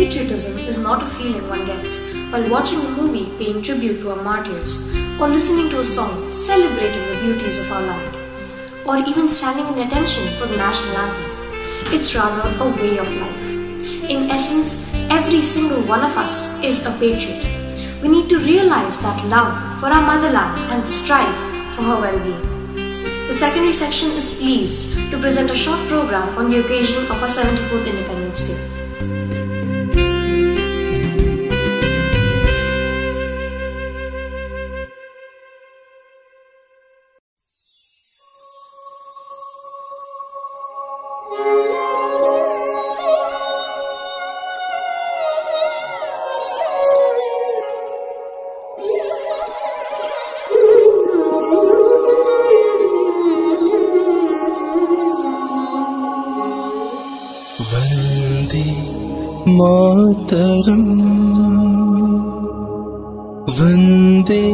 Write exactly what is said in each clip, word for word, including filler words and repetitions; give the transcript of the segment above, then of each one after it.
patriotism is not a feeling one gets while watching a movie paying tribute to our martyrs, or listening to a song celebrating the beauties of our land, or even standing in attention for the national anthem. It's rather a way of life. In essence, every single one of us is a patriot. We need to realize that love for our motherland and strive for her well-being. The secondary section is pleased to present a short program on the occasion of our seventy-fourth Independence Day. Mataram Vande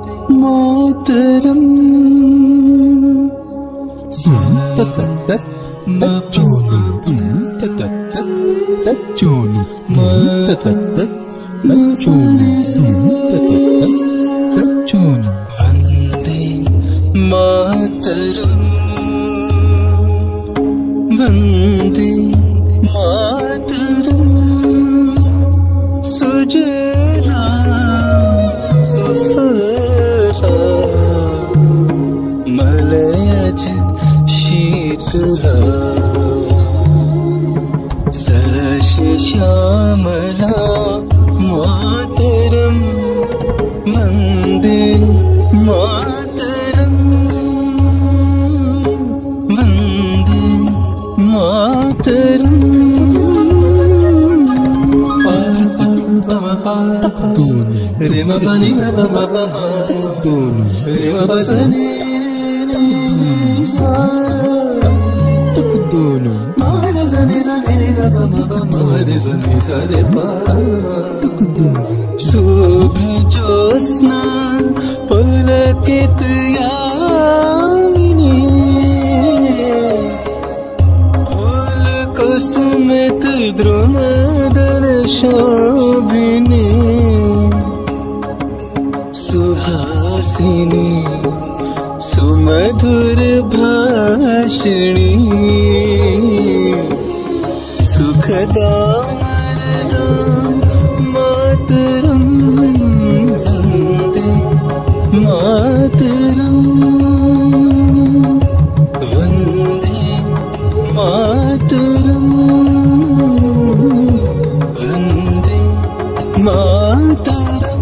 Mataram तच्चोनु तच्चोनु तच्चोनु Vande Mataram Vande Mataram Sujala सफरा मलयज Sheetla सश Shyamala Mataram Vande Mataram Vande Mataram Re ma pa ni ma pa ma pa ma Re ma pa sa ni ni sa Ma re sa ni sa ni ni pa ma pa ma Re sa ni sa re pa Subh josna palakit yaamini Phul kusmit drumadar shobhini Suhasini सुमधुर भाषिणी सुखदा मरदा मातरम Vande Mataram Vande Mataram Vande Mataram.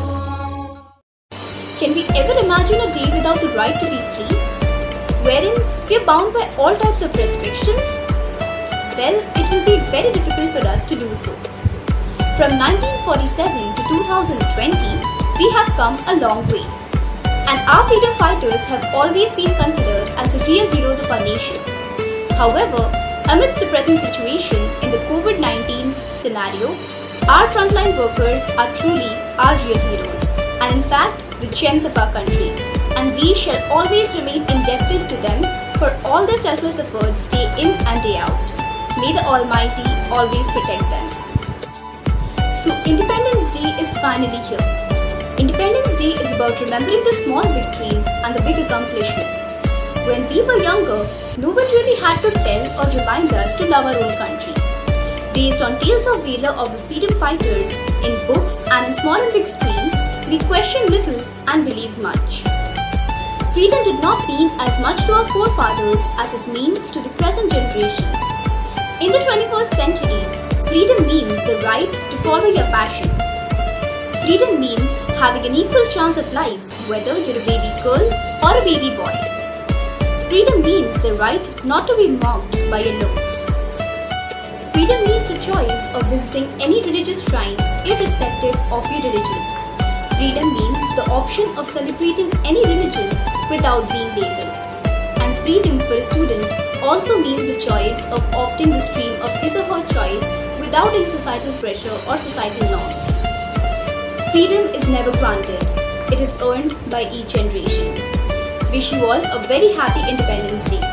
Can we ever imagine a day without the right to be free, wherein we are bound by all types of restrictions? Well, it will be very difficult for us to do so. From nineteen forty-seven to two thousand twenty, we have come a long way, and our freedom fighters have always been considered as the real heroes of our nation. However, amidst the present situation in the COVID nineteen scenario, our frontline workers are truly our real heroes, and in fact, the gems of our country, and we shall always remain indebted to them for all their selfless efforts day in and day out. May the Almighty always protect them. So Independence Day is finally here. Independence Day is about remembering the small victories and the big accomplishments. When we were younger, no one really had to tell or remind us to love our own country. Based on tales of valor of the freedom fighters in books and in small and big screens, we questioned little and believed much. Freedom did not mean as much to our forefathers as it means to the present generation. In the twenty-first century, freedom means the right to follow your passion. Freedom means having an equal chance at life, whether you're a baby girl or a baby boy. Freedom means the right not to be mocked by your looks. Freedom means the choice of visiting any religious shrines irrespective of your religion. Freedom means the option of celebrating any religion without being labeled. And freedom for a student also means the choice of opting the stream of his or her choice without any societal pressure or societal norms. Freedom is never granted. It is earned by each generation. Wish you all a very happy Independence Day.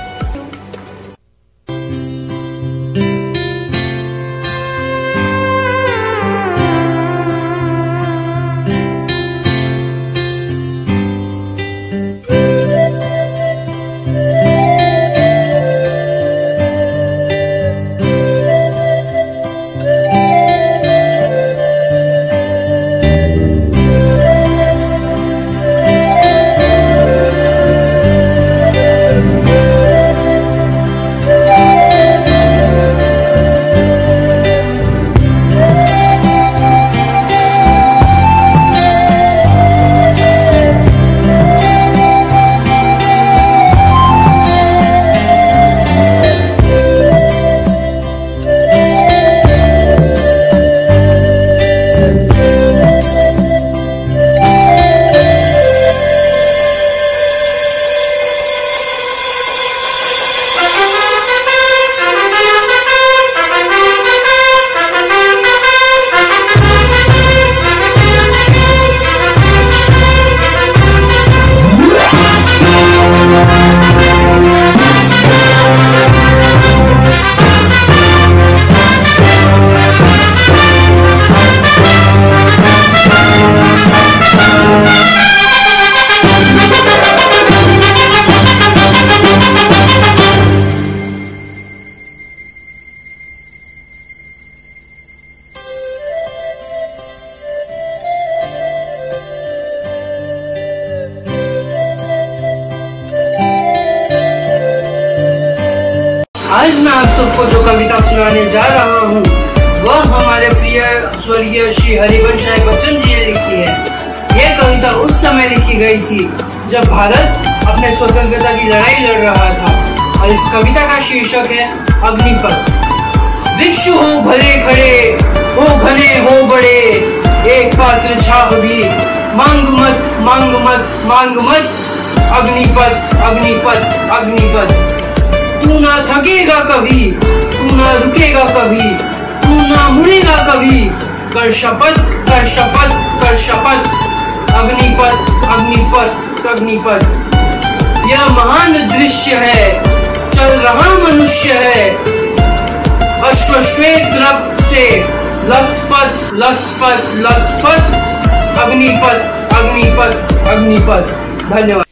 मैं आप सबको जो कविता सुनाने जा रहा हूँ वह हमारे प्रिय स्वर्गीय श्री हरिवंश राय बच्चन जी ने लिखी है। यह कविता उस समय लिखी गई थी जब भारत अपने स्वतंत्रता की लड़ाई लड़ रहा था और इस कविता का शीर्षक है अग्निपथ। वृक्ष हो भले खड़े, हो घने हो बड़े, एक पात्र छाह भी, मांग मत मांग मत मांग मत, अग्निपथ अग्निपथ अग्निपथ। तू ना थकेगा कभी, तू ना रुकेगा कभी, तू ना मुड़ेगा कभी, कर शपथ कर शपथ कर शपथ, अग्निपथ अग्निपथ अग्निपथ। यह महान दृश्य है, चल रहा मनुष्य है, अश्वश्वेत रक्त से लथपथ लथपथ लथपथ, अग्निपथ अग्निपथ अग्निपथ। धन्यवाद।